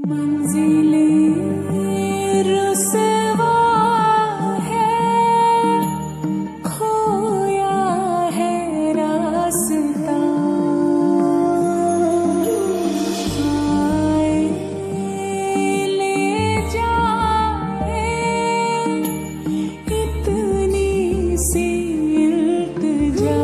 मंजिलें रुसवा है, खोया है रास्ता, आए ले जाए इतनी सी इल्तिजा।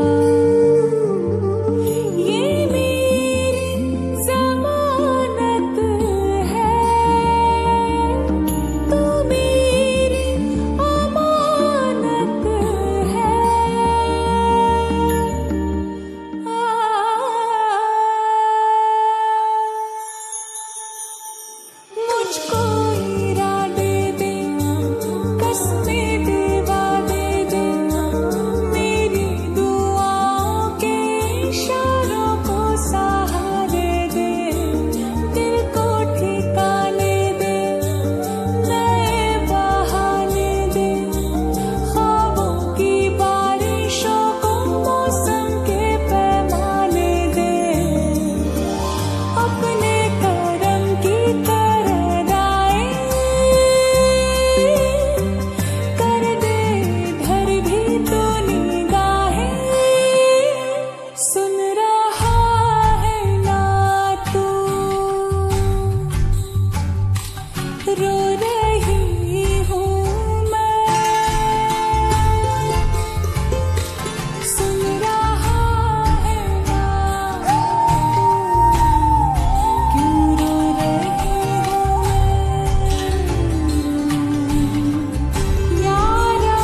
मुझको इरादे दे, कसमें दे, वादे दे, मेरी दुआओं के इशारों को सहारे दे, दिल को ठिकाने दे, नए बहाने दे, ख्वाबों की बारिशों को मौसम के पैमाने दे, अपने करम की रो रही हूँ मैं, सुन रहा है ना, क्यों रो रही हूँ मैं यारा।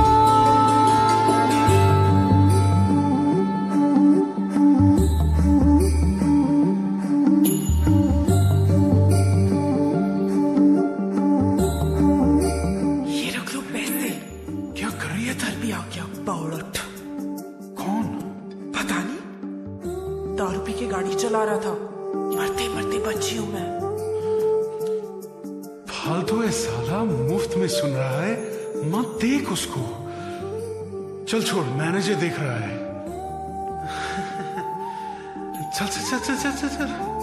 बावड़ट कौन? पता नहीं, दारू पी के गाड़ी चला रहा था, मरते मरते बची हूं मैं। फालतू है साला, मुफ्त में सुन रहा है, मत देख उसको। चल छोड़, मैनेजर देख रहा है। चल चल चल चल चल चल, चल।